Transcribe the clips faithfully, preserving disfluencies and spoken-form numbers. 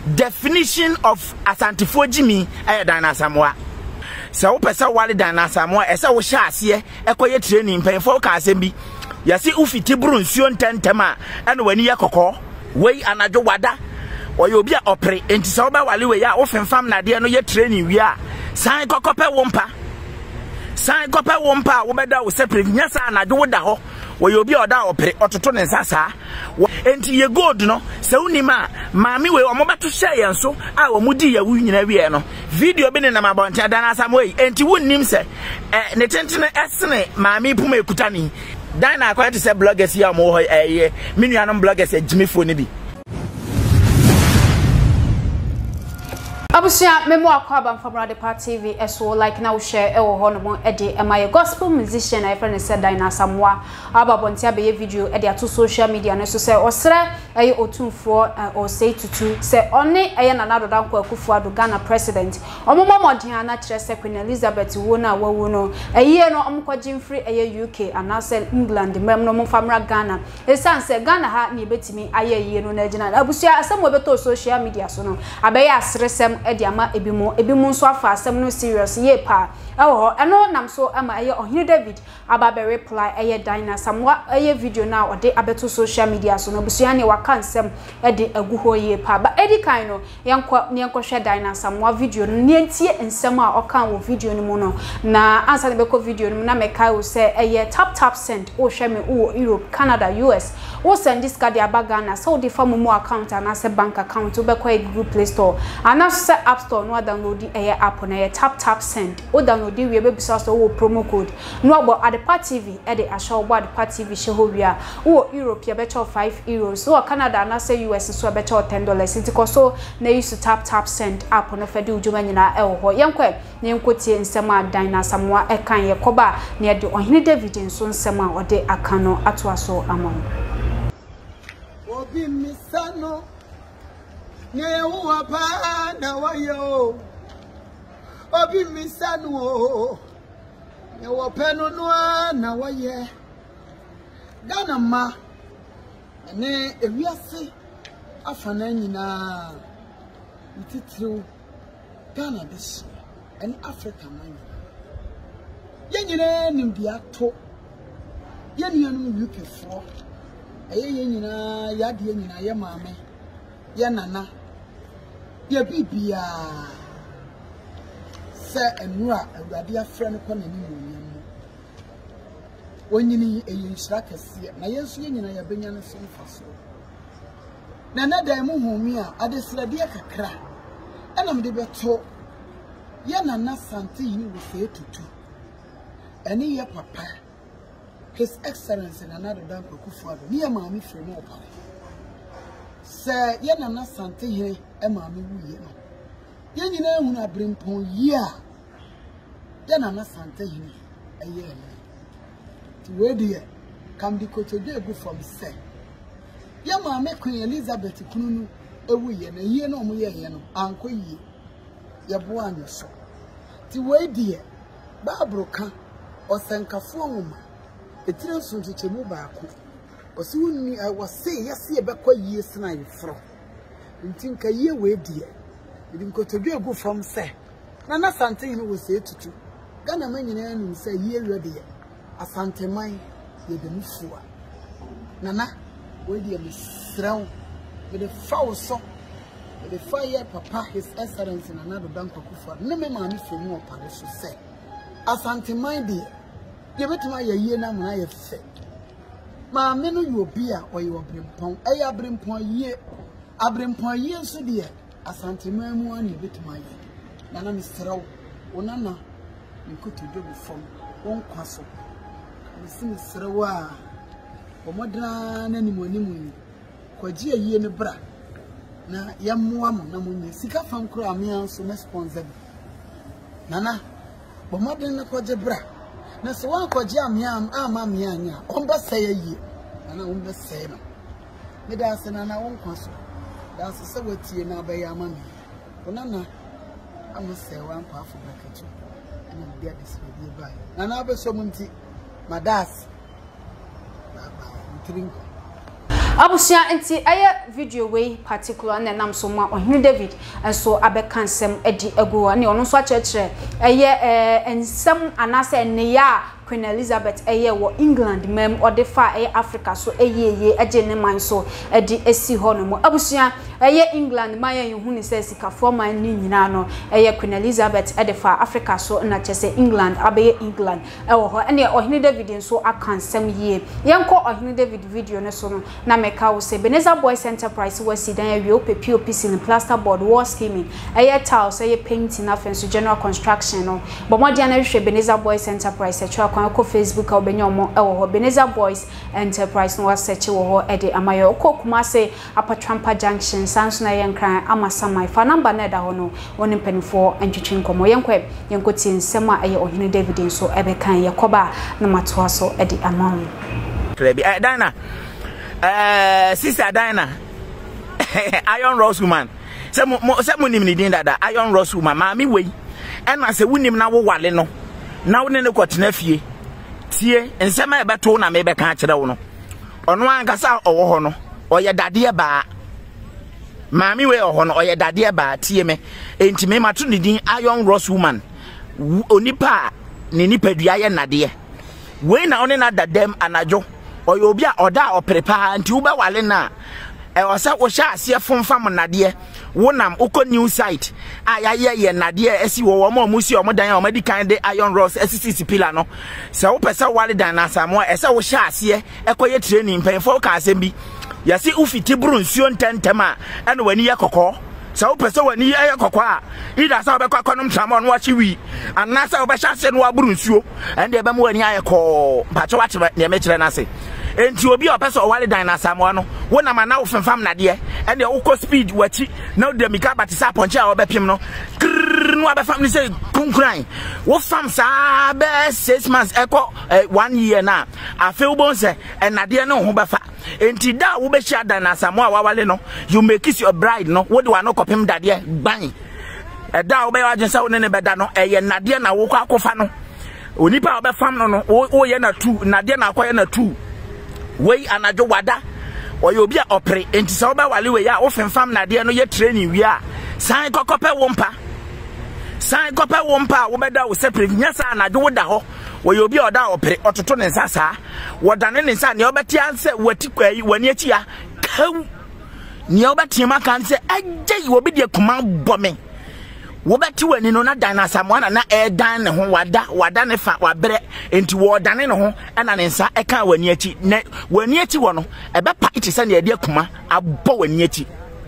definition of asantifo Jimmy eh dan Asamoah. So wo pesa wale dan Asamoah esa wo hya ase ekoye training penfo ka asem bi yase ufiti buru nsuo ntentema ene wani yakokọ wei anadwo wada oye obi a opre enti se wo ba wale we ya wo femfam na de no ye training wi a san kokope wompa san kope wompa wo beda wo separate nyasa anadwo woda ho wo yobi oda opere ototo ne nsasa enti ye gold no se unima maami we omobato hye yen so a wo mudi ya wu nyina wie no video bi ne na mabontia dan Asamoah enti wonnim se eh ne tentene esene maami puma ekuta ni dan na akwati se bloggers ya mo ho eh minuanom bloggers e jimifo ni bi Abusia memo akwaba from Radio T V so like now share e wo ho no mo e de e my gospel musician I friend said dan Asamoah ababontia be video e de ato social media no so say osre e otumfo o say tutu say one e na na dodan kwa kufu ado Ghana president omomo modin ana kire say Queen Elizabeth wo na wawu no eye no omkwaji mfiri eye U K and say England mem no mo famra Ghana e san say Ghana ha ni betimi aye eye no na gina abusia Asamoah beto social media so no abeya asresem ediama ebimu ebimu nso afa asem no serious ye pa ewo eno nam so ama eye ohine David aba be reply eye dan Asamoah eye video na ode abeto social media so no busuya ne waka nsem ede aguho ye pa ba edi kan no yenkwa ne yenkwohwe dan Asamoah video no ne ntie nsem a okan wo video no mu no na ansa ne beko video no na meka wo se eye tap tap send o hwe me wo Europe Canada U S wo send this card ya Ghana so the form mo account and as bank account wo beko e Google Play Store and as App Store no download the air app on a tap tap send o download the we be so wo promo code no about Adepa T V e de asho bo Adepa T V she ho wi a wo Europe ye be cho five euros so Canada na say U S so be cho ten dollars it ko so na use tap tap send app no fe de ujuma nyina e wo ho yenkwe na yenkotie nsem a dan Asamoah e kan ye koba na ye de ohine David nso nsem a ode aka no ato aso amon obi misano ne wo pa na wayo obi misanu ne wo penu no na waye Ghana ma ne ewiase afana nyina ititru Ghana this and Africa man ye nyina nim bia to ye nuanu U K fo aye ye nyina ya de nyina ye maame ye nana ye bibia se enura awurade afre no kona ni munyam wonyini eyinshira kese na yesu ye nyina ya benya no so mfaso na na dan mu humi a adesrade kakra enam de beto ye nana sante yi wo fe tutu eni ye papa His Excellency Nana Dan Kufuado ni ya maami fre no opare se ye nana sante he e maami wuye no ye nyina ehunu abrempon yi a ye nana sante he eye ene ti we de kam di kotoje egu from se ye maami Queen Elizabeth kununu ewuye na yie no mo ye ye no anko yi ye bo anyo so ti we de Bible ka osenkafo nwoma etire sunchiche mu baako osi wonni wose yesi ebekwa yie sna yefro ntinka yie we die edim kotodwe egu from se na na sante yin wo se etutu Ghana manyina anu se yie wede ye asante man ye de mfua nana we die misraw we de fawo so we de fire papa His Excellency Nana Dan Kufuado ne me maami fo mu opare so se asante man die ye betima ye yie na mona ye fe ma me no yo bi a oye obrempon e ya brempon yie abrempon yie nso de asante man mu an ye betima ye na na misraw onana nkoto do bu fom won kwaso misin misraw a omodra na ni monimu yi kwaji yie ne bra na yammoa mo na monye sika fam kro amia so responsible nana bomodra na kwaje bra na so wan kwaje amia ama amia anya omba sey yi na omba sey no me da se na na won kwaso da se se watie na ba ya mami onana am sey wan pa afu braketu na bia disbedi ba na na be so munti madas baba ntrinko abusia enti eye video we particular na nam so ma Ohene David enso abeka nsem edi agu ne ono so akyekyere eye ensem anase ne ya Queen Elizabeth eye wo England mem odefa eye Africa so eye ye age ne man so edi esi ho no mo abusia eye England man ye hu ni se sikafo man ni nyina no eye Queen Elizabeth edefa Africa so na chese England abaye England ewo ho ene Ohene David nso akansem ye yenko Ohene David video ne so no na meka wo se Beneza Boys Enterprise wasi dan awie opepi opisi ni plasterboard wall scheming eye tiles eye painting afenso general construction no bomodia na hwe Beneza Boys Enterprise etwa ko Facebook or benyomo ewo ho Beneza Boys Enterprise no waseche wo ho ede amayo kokuma se apatrampa junction sanso na yenkran amasamai fa number na da ho no woni mpanifo antwetwe nkomo yenkwe yenkoti nsema eye Ohene David nso ebekan yekoba na matoa so ede amam Trebi eh Dana eh sister Dana Iron Rose woman se mo se mo nim ni din dada Iron Rose woman ma mi wei ena se wunim na wo wale no na wo ne ne kwotena fie tie nsema e beto na me be kan kire wo no ono ankasa owo ho no oye dade ba maami we oho no oye dade ba tie me enti me mato ne din Iron Rose woman onipa ne nipadua ye nade we na one na dadam anajo oye obi a oda oprepa nti wo be wale na e osa wo sha ase fonfam nade wonam uko new site ayaye ye nade esi wo wo musi o modan o madi kan de Iron Rose six pillar no se wo pesa wale dan na Asamoah ese wo sha ase ekoye training pen fo ka asem bi yasi ufiti buru nsuo ntentem a ene wani ye kokko se wo pesa wani ye kokko a ida sa obekwa konom trama no wachi wi anasa obesha ase no aburu nsuo ende be mo wani aye ko pacho wache ne me kire na se enti obi opesa o wale dan na Asamoah no wona ma na wo femfam nade ene wo ko speed wachi na de mika batisa ponche a obepim no no abefam ni say kunkran wo fam sa be six months eko one year na afi wo bon se enade no ho befa enti da wo be hia dan na Asamoah wa wale no you make kiss your bride no wo de wa no kopim dade ban e da wo be wajen sa wo ne ne beda no eye nade na wo kwa kofa no onipa obefam no no wo ye na two nade na akoye na two wey anajo wada oyo obi a opere enti se oba wale we ya wo femfam nade no ye training wi a san kokope wompa san kokope wompa wo beda wo separate nyasa anajo woda ho oyo obi a oda opere ototo ne nsasa wodane ne nsa ne obeti anse wati kwai wani achi ya kaw ne obeti ma kan se agye wo bi de kuma bome wo beti wani no na dan na Asamoah na e dan ne ho wada wada ne fa wabre enti wo dane ne ho na ne nsa e kan wani achi ne wani achi wo no e be pa iti se ne de akuma abọ wani achi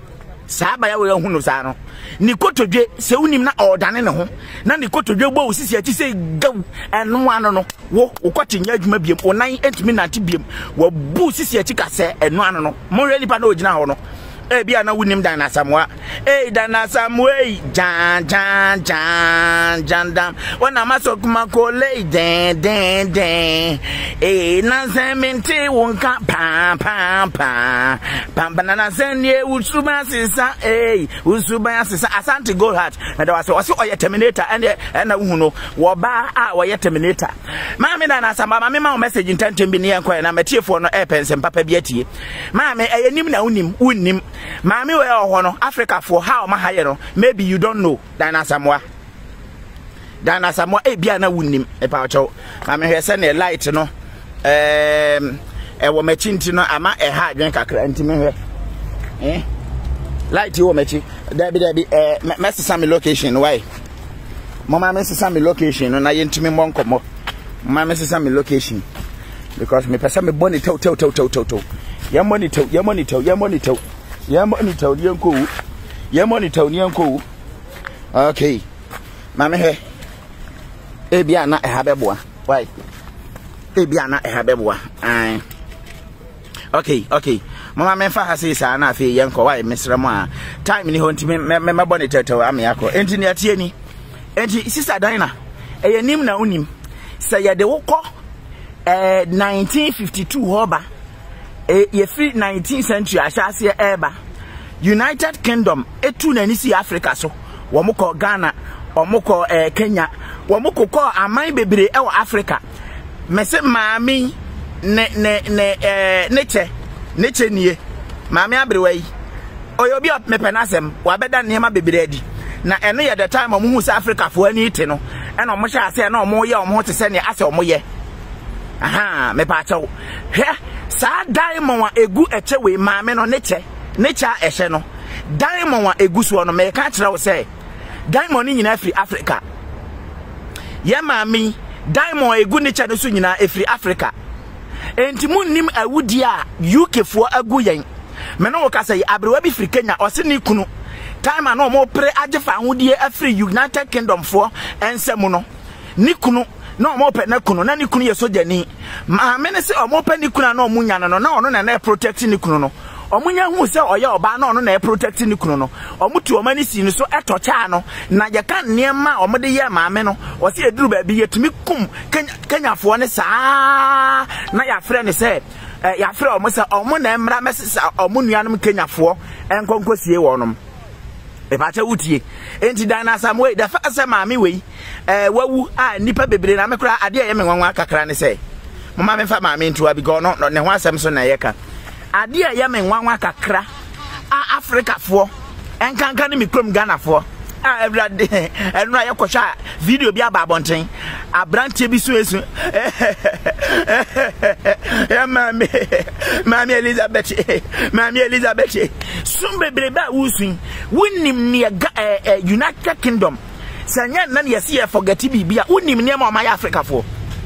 sa ba ya we hu no sa no ni kotodwe se unim na o dane ne ho na ni kotodwe bo osisi achi se gaw eno ano no wo ukoti nya adwuma biem onan entimi nante biem wo bu sisi achi ka se eno ano no mo re nipa na ogina ho no eh bia na wunim dan na Asamoah eh dan na Asamoah jan jan jan jan dam wana masokuma kole den den den eh na sementi wonka pam pam pam pam banana senie usuba sisa eh usuba sisa Asante go heart na da wase wase oye terminator ene na hu no wo ba a oye terminator maame dan na Asamoah maame ma message ntantem bi ne enko na matiefo no eh pensem papa bi atie maame eh nim na unim unim Mami we oho no Africa for how ma haye no maybe you don't know dan Asamoah dan Asamoah e bia na wunim e pa cho mami hwe se ne light no em e wo machi nti no ama e ha adwen kakra nti me hwe eh light wo machi da bi da bi eh message me location why mama message me location no na ye ntimi mo nkomo mama message me location because me pesa me boni tel tel tel tel tel ya monitor ya monitor ya monitor ya monitor yanko ya monitor yanko okay mama he e bia na e ha beboa why e bia na e ha beboa ai okay okay mama me fa hase sa na afi yanko why mesramo a time ni ho ntimi me me monitor tel am yakọ enti ne atie ni enti sister Dina e yanim na unim sa ya de wokọ eh nineteen fifty-two hoba e ye free nineteenth century ashase eba United Kingdom etu na nisi Africa so wo moko Ghana wo moko eh Kenya wo moko ko aman bebre e wo Africa mese maami ne ne ne eh ne che ne chenie maame abrewa yi oyo bi mepenasem wa beda nneema bebere adi na eno ye the time omo hu South Africa fo ani ti no ena omo sha ase na omo ye omo te se ne ase omo ye aha me pa chawo he sa diamond wa egu eche we maame no ne che ne cha ehye no diamond wa egu so no me ka kire wo se diamond ni nyina free Africa ye maame diamond egu ne cha no so nyina efri Africa enti munnim awudi a U K fo agu yen me no ka say abrewa bi firi Kenya o se ni kunu time na omo pre ajefa ahudie afri United Kingdom fo ensem no ni kunu na omo pe na kunu na ni kunu ye sojani ma me ne se omo pe ni kunu na omo nya no na ono na na protect ni kunu no omo nya hu se oye oba na ono na protect ni kunu no omo tu omo ni si ni so etocha no na ye kan niema omo de ye ma me no o se eduru ba bi yetumi kum Kenya fo ne saa na ya frɛ ne se ya frɛ omo se omo na emra mesesa omo nuanom Kenya fo enkonkosie wonom e ba cha wutie enti dan Asamoah da fa se maami we eh wawu a nipa bebre na mekra ade ye menwanwa kakra ne se mama me fa maami ntuwa bi go no ne ho asem so na ye ka ade ye menwanwa kakra a Africa fo enkanka ne mikrom Ghana fo a everade enu aye kwhwa video bi aba abonten abrantie bi so esu ya mami mami Elizabeth mami Elizabeth sum bebre ba wusun wonnim ne United Kingdom sanya na ne yesi forget bibia wonnim ne ma ya Africa fo.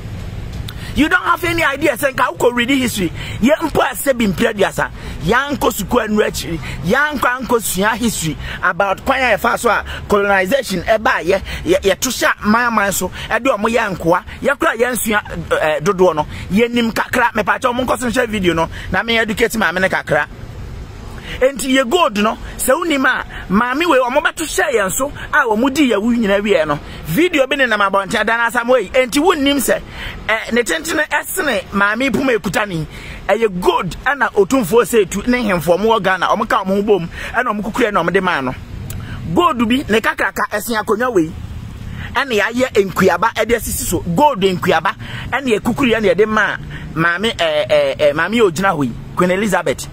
You don't have any idea say ka uko read history ye mpo ase bi mprediasa yanko suku anu achi yanko anko sua history about kwanya ye fa so a colonization eba ye ye tosha man so e de omo yankoa ye kura ye nsua dodo no ye nim kakra me pa cha omo nkoso share video no na me educate ma me ne kakra enti ye gold no se unima maami we omo beto share yen so a omo di ya wu nyina wie no video bi ne na mabonte adana Asamoah enti wonnim se eh ne tentene esene maami puma ekuta ni eye gold ana otumfo se tu ne hemfo mo Ghana omo ka omo bom ana omo kukure na omo de man no gold bi ne kakraka esen akonwa we ene ya ye enkuaba e de sisi so gold enkuaba ene ye kukure ene de ma maami eh eh maami ogina hoyi Queen Elizabeth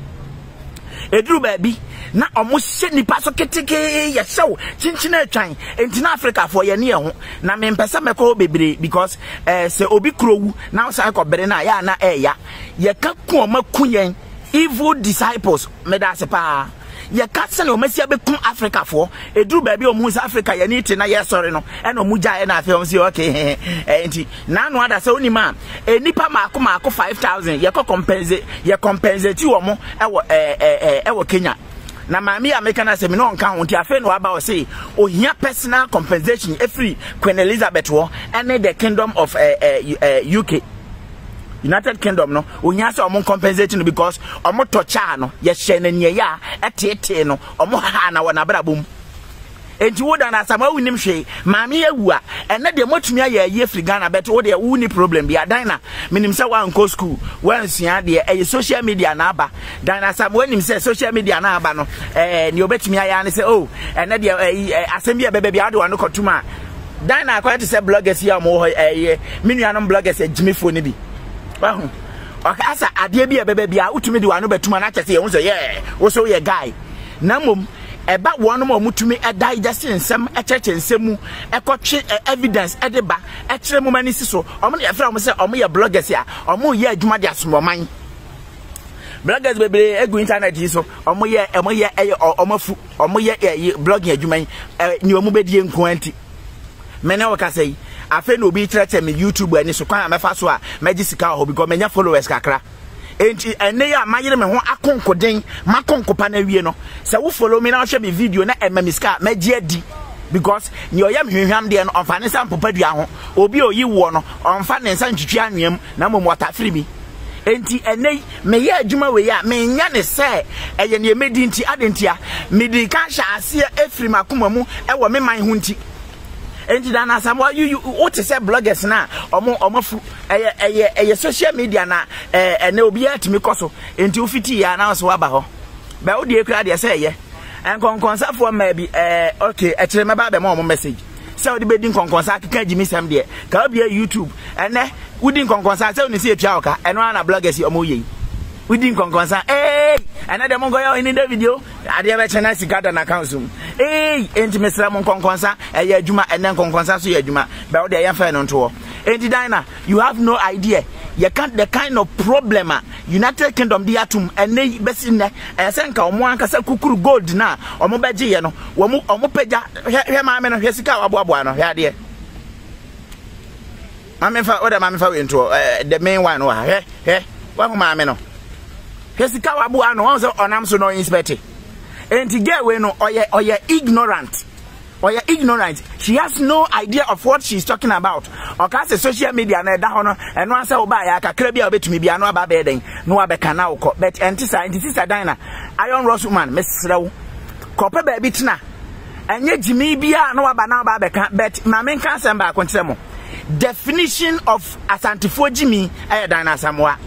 eduru baby na omo hye nipa so keteke ye hyew chinchina atwan enti na Africa for ye ne ho na me mpesa meko bebre because eh se obi krowu na wo sai ko bere na ya na eya ye ka ku omakuyen evil disciples me da se pa ye ka se na omasia bekum Africa for eduru baby omo South Africa ye ni ti na ye sorry no e na omu ja e na afi om si okay enti na no ada se onima e nipa maako maako five thousand ye ko compensate ye compensate omo e wo eh eh e wo Kenya na maami American say me no nka ho nti afi no aba o say ohia personal compensation every Queen Elizabeth wo and the kingdom of uh, uh, uh, U K United Kingdom no ohia say omo compensation because omo tocha no ye hye na nie ya etete no omo ha na wona brabom enti wo dan Asamoah wunim hwe maami awua ene de motumi aye aye free Ghana bet wo de wo ni problem bia dan na minim se wan ko school wan sua de e social media na aba dan Asamoah nim se social media na aba no eh ni obetumi aye ne se oh ene de asem bia bebe bia de wan ko tuma dan na akwa te se bloggers ya mo eh minuanom bloggers ejimefo ne bi wahu okay asa ade bia bebe bia utumi de wan betuma na chese ye hu se yeah wo so ye guy na mom eba wonu mo mutumi edai just nsem echeche nsemu ekotwe evidence edeba ekire mo mani siso omo ne yefra mo se omo ye bloggers ya omo ye adwuma de asomoman bloggers bebre egu internet yi so omo ye omo ye omo fu omo ye blogging adwuma ni omo bedie nkoanti mene wo ka sei afa na obi treche me YouTube ani so kwan amefa so a magi sika ho because menya followers kakra enti ene ya mayire me ho akonkoden makonkopa na wie no se wo follow me na hwe me video na emamiska magi adi because ni oyam hwehwam de no onfa ne sampo padua ho obi oyi wo no onfa ne nsa ntwitwi anwem na mom wata free bi enti ene me ye adwuma we ya me nya ne se eye ne medi nti adentia medi ka hya ase efri makoma mu e wo me man ho nti enti dan Asamoah you what say bloggers na omo omo fu eye eye eye social media na eh na obi atimi koso enti ofiti ya na so aba ho ba odi ekura de say ye enkonkonsa ma bi eh okay e kire me ba be ma omo message say odi be din konkonsa keka jimi sam de ka obi YouTube ene udi konkonsa say oni se etua oka eno na bloggers omo ye We didn't conconsa. Hey, another mongo in the video. I never chana sicada na council. Hey, ain't Mister Mon conconsa, a year juma, and then conconsa to yajuma. But they are fair on tour. Ain't Dina, you have no idea. You can't the kind of problem. United Kingdom the atom and they best in there. And Sanka, Mwankasa Kukuru gold na, or Mobaji, no, or Mopeja, here, my man of Jessica, or Babuano, here, dear. Mamma, what am I into the main one? Eh, eh, what am I? Jessica, Babuano, also on I'm so no inspected. And to get when or ye or ye ignorant. Or you're ignorant. She has no idea of what she's talking about. Or cast the social media and and once I buy a crabby a bit to me be no bedding, no abecana, but antisa and sister Dina. Iron Ross woman, Miss Slow. Copper baby tina. And yet Jimmy be no abana babeca, but my main cancer back on Samo. Definition of Asamoah Jimmy, I had Asamoah.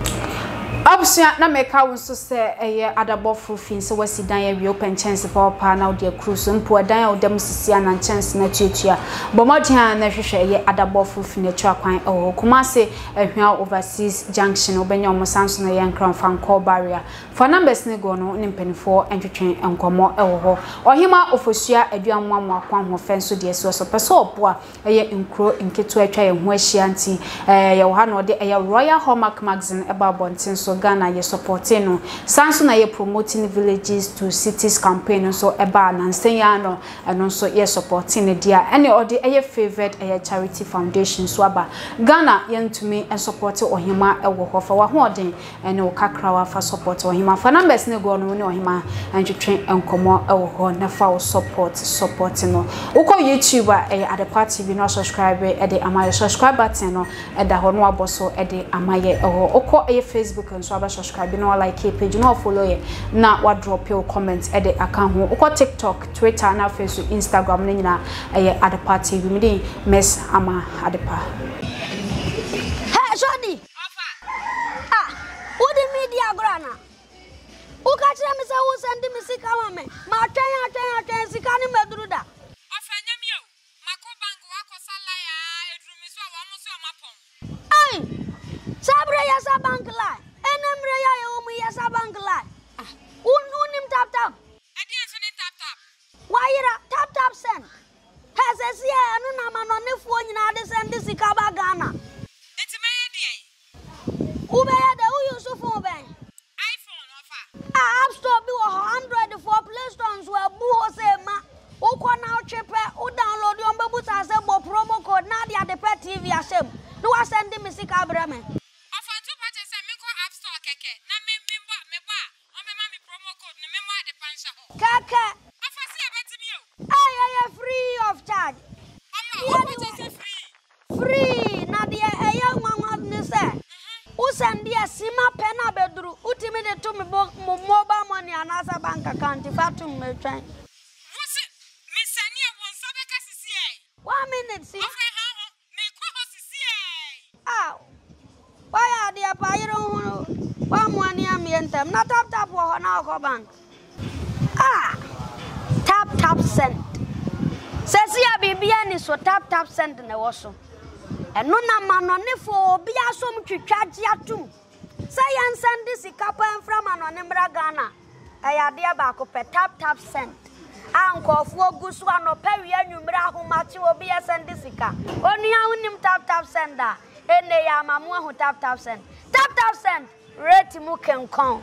Absia na meka wonso se eye adabofo fin se wasidan ya wi open chance papa na ode cruise mpo dan ya odam sisi na chance na tuatua bomodian na hwehwe eye adabofo fin atwa kwan o kuma se ehwa overseas junction obenya omosanso na yen kran fanko barrier for numbers ne go no ne mpenifo entwetwen enkomo ewo ho ohima ofosua aduanwamwa kwan ho fenso de so so pese oboa eye nkro nketo atwa ye ho ahia nti eh ye wo ha no de eye Royal Hallmark magazine eba bontin so Ghana ye supporting no sanso na ye promoting villages to cities campaign so eba na nsenya no eno so ye supporting dia ene ode eye favored eye charity foundation so aba Ghana ye ntumi en support ohima ewo ho fa wa ho oden ene o kakra wa fa support ohima fa numbers ne go no ne ohima antwetwen enkomo ewo ho na fa o support support no uko YouTube eye Adepa T V no subscribe e de amaye subscribe button no e da ho no aboso e de amaye ewo uko eye Facebook so aba subscribe no like page no follow ye na wa drop your comments e de aka ho uko TikTok Twitter na Facebook Instagram ne nyina eye Adepa T V me dey Miss Ama Adepa. Hey Shodi ofa ah udi media grana uka tire me se wo send me sika ma me ma twen atwen atwen sika ni medruda ofa nyame o mako bank wa ko salaya edrumi so wa mo so mapon ai sabre ya sa bank la enemre ya ye omu ya sa bank la un unim tap tap edi enso ni tap tap waira tap tap send has esia anu na ma no nefu nyina de send sika ba Ghana enti me ye de ube ya de u use phone ben iPhone ofa app store bi wo Android for Play Store so abu ho se ma ukọ na chepe u download yo mbebu sa se bo promo code na dia de pet T V asem no wa send me sika bra me ofa tu pa che se me ko app store keke na me me bo me ba o me ma me promo code ne me mo ade pansha ho keke ofa se abetimi o ay ay free of charge omo o che free free na dia eya nwanwa ne se u send dia sima pena bedru utimi de to me mobile money anasa bank account fatum me twan wose me sani e won so be ka sisi e one minute si ofa ha ho me ko ho sisi e ah why are they apayro ho wa mo ani amientem na tap tap wo ho na ko bank ah tap tap send sesi ya bibia ni so tap tap send na wo so eno na manonefo obi asom twitwaje atum say yan send sika pa enfra manone mbra Ghana ayade ba ko pe tap tap send ankofo ogusu anopa wi anwumra ahomate obi send sika onu ya unim tap tap send a ene ya mamu ahu tap tap send tap tap send rate mu kenkon